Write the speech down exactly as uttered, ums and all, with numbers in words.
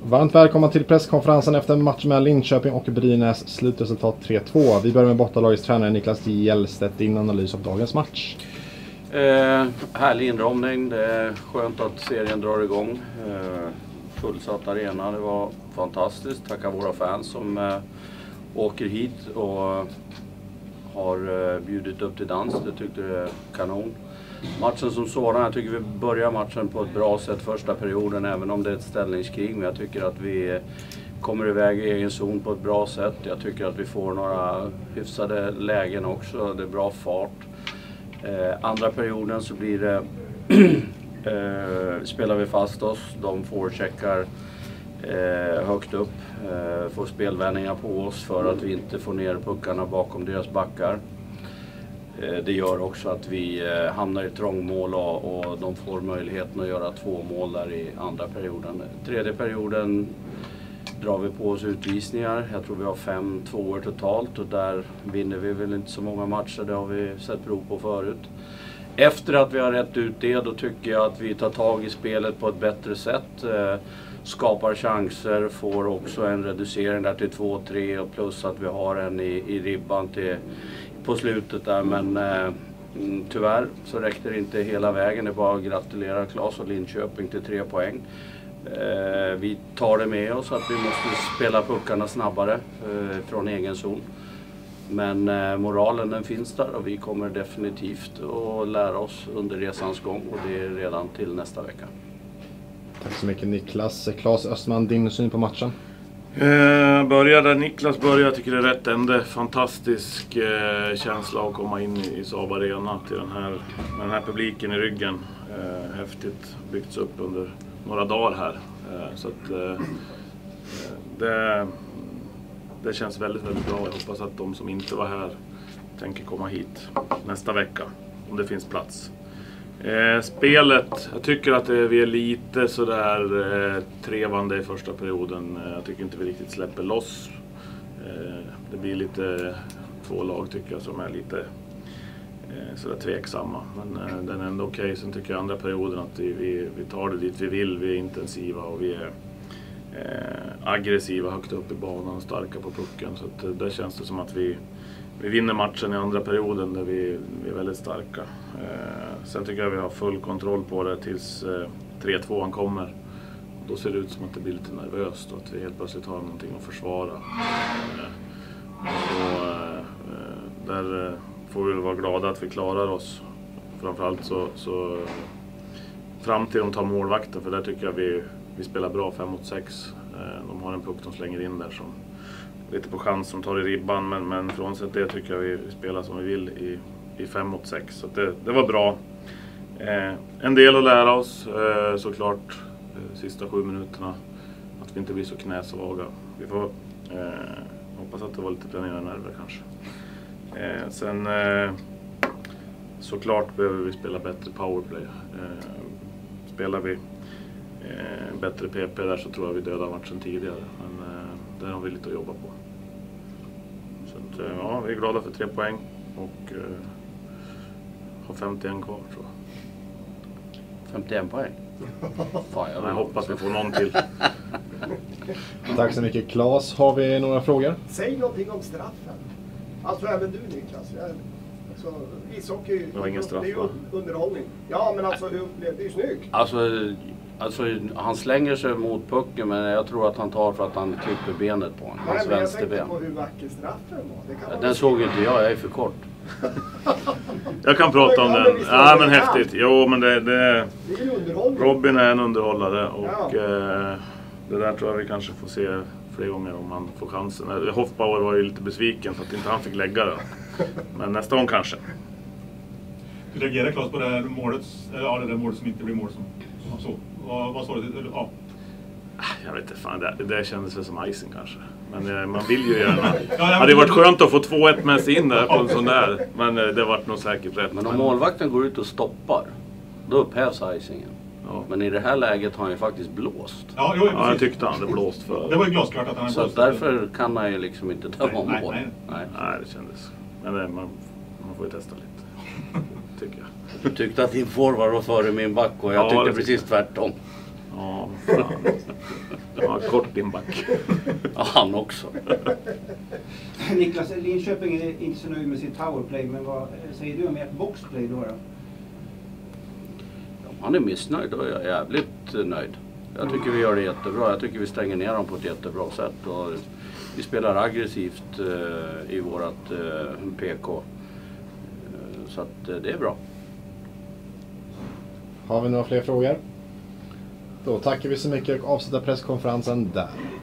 Varmt välkomna till presskonferensen efter matchen med Linköping och Brynäs, slutresultat tre två. Vi börjar med bortalagets tränare Niklas Hjellstedt, din analys av dagens match. Eh, härlig inramning, det är skönt att serien drar igång. Eh, fullsatt arena, det var fantastiskt. Tackar våra fans som eh, åker hit och har eh, bjudit upp till dans, det tyckte jag är kanon. Matchen som sådan, jag tycker vi börjar matchen på ett bra sätt första perioden, även om det är ett ställningskrig. Men jag tycker att vi kommer iväg i egen zon på ett bra sätt. Jag tycker att vi får några hyfsade lägen också, det är bra fart. Eh, andra perioden så blir det, eh, spelar vi fast oss, de får checkar eh, högt upp, eh, får spelvändningar på oss för att vi inte får ner puckarna bakom deras backar. Det gör också att vi hamnar i trångmål och, och de får möjligheten att göra två mål där i andra perioden. Tredje perioden drar vi på oss utvisningar. Jag tror vi har fem tvåor totalt och där vinner vi väl inte så många matcher. Det har vi sett prov på förut. Efter att vi har rätt ut det, då tycker jag att vi tar tag i spelet på ett bättre sätt. Skapar chanser, får också en reducering där till två tre och plus att vi har en i, i ribban till på slutet där, men eh, tyvärr så räckte det inte hela vägen. Det är bara att gratulera Claes och Linköping till tre poäng. Eh, vi tar det med oss att vi måste spela puckarna snabbare eh, från egen zon. Men eh, moralen den finns där och vi kommer definitivt att lära oss under resans gång och det är redan till nästa vecka. Tack så mycket Niklas. Claes Östman, din syn på matchen? Eh, börjar där Niklas börjar, jag tycker det är rätt ände. Fantastisk eh, känsla att komma in i, i Saab Arena till den här, med den här publiken i ryggen. Eh, häftigt byggts upp under några dagar här. Eh, så att, eh, det, det känns väldigt, väldigt bra. Jag hoppas att de som inte var här tänker komma hit nästa vecka, om det finns plats. Eh, spelet, jag tycker att det, vi är lite sådär eh, trevande i första perioden. Eh, jag tycker inte vi riktigt släpper loss. Eh, det blir lite två lag tycker jag som är lite eh, sådär tveksamma. Men eh, den är ändå okej. Okay. Sen tycker jag andra perioden att vi, vi, vi tar det dit vi vill. Vi är intensiva och vi är eh, aggressiva högt upp i banan och starka på pucken. Så att, eh, där känns det som att vi Vi vinner matchen i andra perioden där vi, vi är väldigt starka. Eh, sen tycker jag vi har full kontroll på det tills eh, tre två kommer. Då ser det ut som att det blir lite nervöst och att vi helt plötsligt har någonting att försvara. Eh, och, eh, där eh, får vi vara glada att vi klarar oss. Framförallt så, så fram till de tar målvakten, för där tycker jag vi, vi spelar bra fem mot sex. Eh, de har en puck de slänger in där som lite på chans som tar i ribban, men, men frånsett det tycker jag vi, vi spelar som vi vill i, i fem mot sex. Så det, det var bra. Eh, en del att lära oss eh, såklart eh, sista sju minuterna. Att vi inte blir så knäsvaga. Vi får eh, hoppas att det var lite planerade nerver kanske. Eh, sen eh, såklart behöver vi spela bättre powerplay. Eh, spelar vi eh, bättre P P där så tror jag vi dödar matchen tidigare. Men eh, där har vi lite att jobba på. Så att, ja, vi är glada för tre poäng och eh, har femtioen kvar tror jag. femtioen poäng? Fan, jag, jag hoppas vi får någon till. Tack så mycket Claes. Har vi några frågor? Säg någonting om straffen. Alltså även du Niklas. Jag, alltså, ishockey, det var ingen straff, det är ju underhållning. Ja, men alltså det är ju snyggt. Alltså, alltså han slänger sig mot pucken, men jag tror att han tar för att han klipper benet på honom. Hans vänsterben. Jag tänkte på hur vacker straffen var. Det kan den såg inte jag, jag är för kort. Jag kan prata om den. Ja, men häftigt. Jo, men det, det, det är ju underhållning. Robin är en underhållare och ja. eh, det där tror jag vi kanske får se fler gånger om han får chansen. Hoffbauer var ju lite besviken för att inte han fick lägga det. Men nästa gång kanske. Du reagerar Claes på det här målet, eller ja, det där målet som inte blir mål som, som han såg. Vad, vad sa du? Eller, ja. Jag vet inte, fan, det, det kändes väl som icing kanske. Men eh, man vill ju gärna. Ja, det hade varit skönt att få två ett med sig in där på en sån där. Men eh, det vart nog säkert rätt. Men om målvakten går ut och stoppar, då upphävs icingen. Ja. Men i det här läget har han ju faktiskt blåst. Ja, jo, ja jag tyckte han hade blåst för. Det var ju glasklart att han hade så blåst. Så därför kan han ju liksom inte ta om nej, mål. Nej, nej. nej, det kändes. Men nej, man, man får ju testa lite. Tycker jag. Du tyckte att din forward var före min back och jag ja, tyckte precis tvärtom. Ja, Ja, kort din back. Ja, han också. Niklas, Linköping är inte så nöjd med sitt powerplay, men vad säger du om ert boxplay då? då? Om han är missnöjd då är jag jävligt nöjd. Jag tycker vi gör det jättebra. Jag tycker vi stänger ner dem på ett jättebra sätt. Och vi spelar aggressivt eh, i vårat eh, P K. Eh, så att eh, det är bra. Har vi några fler frågor? Då tackar vi så mycket och avslutar presskonferensen där.